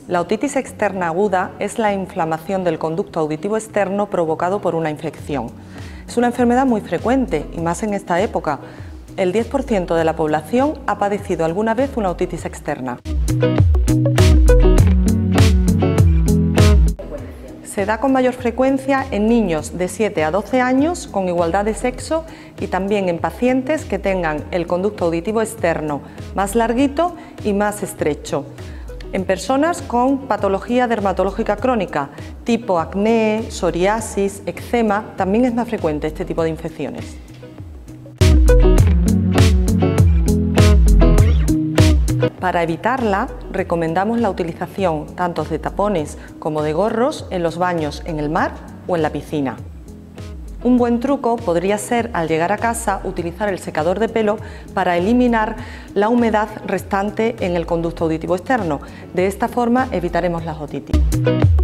La otitis externa aguda es la inflamación del conducto auditivo externo provocado por una infección. Es una enfermedad muy frecuente y más en esta época. El 10% de la población ha padecido alguna vez una otitis externa. Se da con mayor frecuencia en niños de 7 a 12 años con igualdad de sexo y también en pacientes que tengan el conducto auditivo externo más larguito y más estrecho. En personas con patología dermatológica crónica, tipo acné, psoriasis, eczema, también es más frecuente este tipo de infecciones. Para evitarla, recomendamos la utilización tanto de tapones como de gorros en los baños en el mar o en la piscina. Un buen truco podría ser, al llegar a casa, utilizar el secador de pelo para eliminar la humedad restante en el conducto auditivo externo. De esta forma evitaremos la otitis.